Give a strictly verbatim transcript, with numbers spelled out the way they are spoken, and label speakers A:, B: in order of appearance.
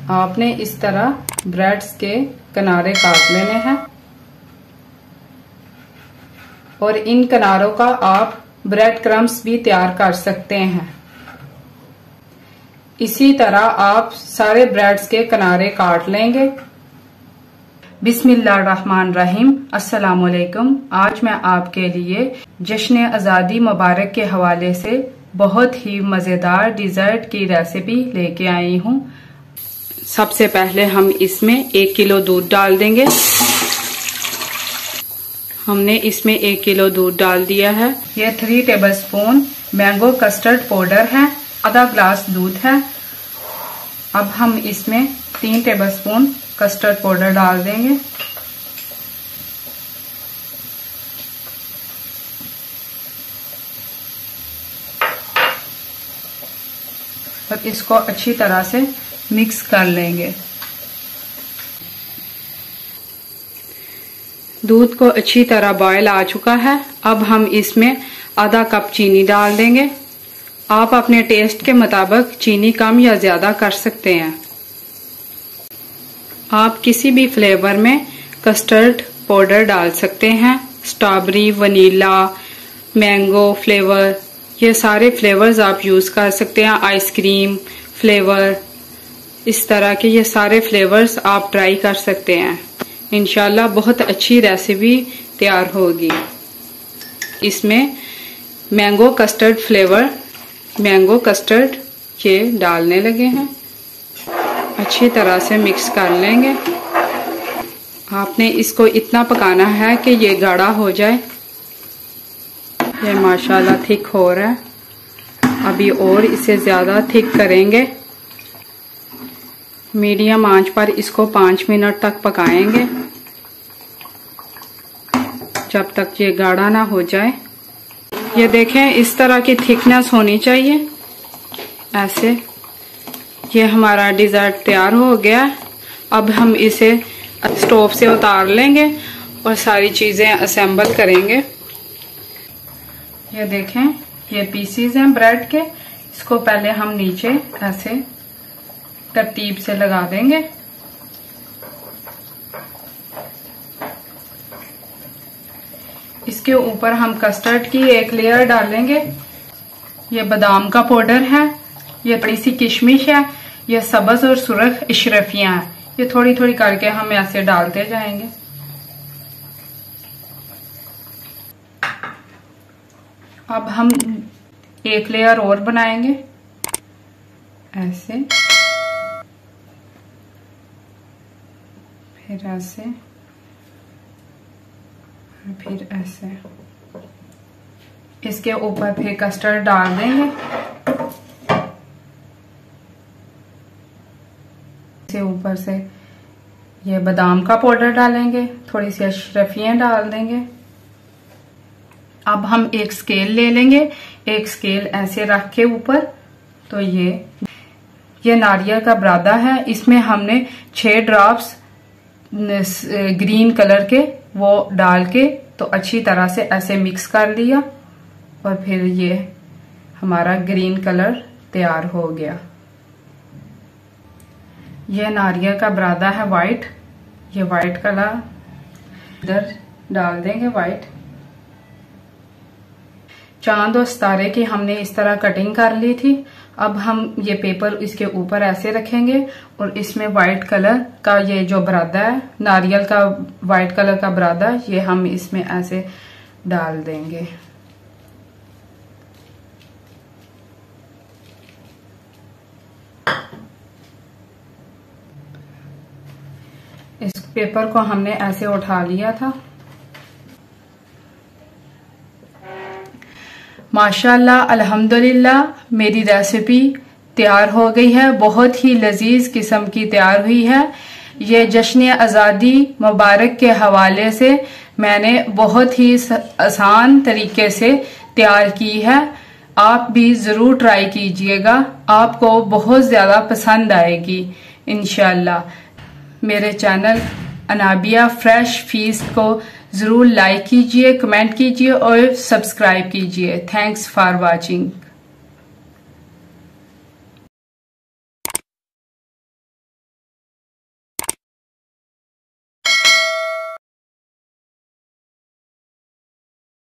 A: आपने इस तरह ब्रेड्स के किनारे काट लेने हैं और इन किनारों का आप ब्रेड क्रम्स भी तैयार कर सकते हैं। इसी तरह आप सारे ब्रेड्स के किनारे काट लेंगे। बिस्मिल्लाहिर्रहमानिर्रहीम, अस्सलाम वालेकुम। आज मैं आपके लिए जश्न आज़ादी मुबारक के हवाले से बहुत ही मज़ेदार डिज़र्ट की रेसिपी लेके आई हूँ। सबसे पहले हम इसमें एक किलो दूध डाल देंगे। हमने इसमें एक किलो दूध डाल दिया है। ये three tablespoon mango custard powder है, आधा ग्लास दूध है। अब हम इसमें तीन टेबलस्पून कस्टर्ड पाउडर डाल देंगे। और इसको अच्छी तरह से मिक्स कर लेंगे। दूध को अच्छी तरह बॉयल आ चुका है। अब हम इसमें आधा कप चीनी डाल देंगे। आप अपने टेस्ट के मुताबिक चीनी कम या ज्यादा कर सकते हैं। आप किसी भी फ्लेवर में कस्टर्ड पाउडर डाल सकते हैं। स्ट्रॉबेरी, वनीला, मैंगो फ्लेवर, ये सारे फ्लेवर्स आप यूज कर सकते हैं। आइसक्रीम फ्लेवर, इस तरह के ये सारे फ्लेवर्स आप ट्राई कर सकते हैं। इंशाल्लाह बहुत अच्छी रेसिपी तैयार होगी। इसमें mango custard flavour, mango custard ये डालने लगे हैं। अच्छी तरह से मिक्स कर लेंगे। आपने इसको इतना पकाना है कि ये गाढ़ा हो जाए। ये माशाल्लाह थिक हो रहा है। अभी और इसे ज्यादा थिक करेंगे। मीडियम आंच पर इसको पाँच मिनट तक पकाएंगे, जब तक ये गाढ़ा ना हो जाए। ये देखें, इस तरह की थिकनेस होनी चाहिए ऐसे। ये हमारा डिज़र्ट तैयार हो गया। अब हम इसे स्टोव से उतार लेंगे और सारी चीज़ें असेंबल करेंगे। ये देखें, ये पीसीज हैं ब्रेड के। इसको पहले हम नीचे ऐसे तरतीब से लगा देंगे। इसके ऊपर हम कस्टर्ड की एक लेयर डालेंगे। ये बादाम का पाउडर है, ये थोड़ी सी किशमिश है, ये सब्ज और सुरख इशरफियां हैं। ये थोड़ी थोड़ी करके हम ऐसे डालते जाएंगे। अब हम एक लेयर और बनाएंगे ऐसे, फिर ऐसे, फिर ऐसे। इसके ऊपर फिर कस्टर्ड डाल देंगे। इसके ऊपर से ये बादाम का पाउडर डालेंगे, थोड़ी सी अशरफियां डाल देंगे। अब हम एक स्केल ले लेंगे, एक स्केल ऐसे रख के ऊपर। तो ये ये नारियल का बुरादा है। इसमें हमने छह ड्रॉप्स ग्रीन कलर के वो डाल के तो अच्छी तरह से ऐसे मिक्स कर लिया और फिर ये हमारा ग्रीन कलर तैयार हो गया। ये नारियल का बुरादा है वाइट, ये वाइट कलर इधर डाल देंगे वाइट। चांद और सितारे की हमने इस तरह कटिंग कर ली थी। अब हम ये पेपर इसके ऊपर ऐसे रखेंगे और इसमें व्हाइट कलर का ये जो बुरादा है, नारियल का व्हाइट कलर का बुरादा, ये हम इसमें ऐसे डाल देंगे। इस पेपर को हमने ऐसे उठा लिया था। माशाल्लाह, अल्हम्दुलिल्लाह, मेरी रेसिपी तैयार हो गई है। बहुत ही लजीज किस्म की तैयार हुई है। ये जश्न आज़ादी मुबारक के हवाले से मैंने बहुत ही आसान तरीके से तैयार की है। आप भी जरूर ट्राई कीजिएगा, आपको बहुत ज्यादा पसंद आएगी इंशाल्लाह। मेरे चैनल अनाबिया फ्रेश फीस्ट को जरूर लाइक कीजिए, कमेंट कीजिए और सब्सक्राइब कीजिए। Thanks for watching.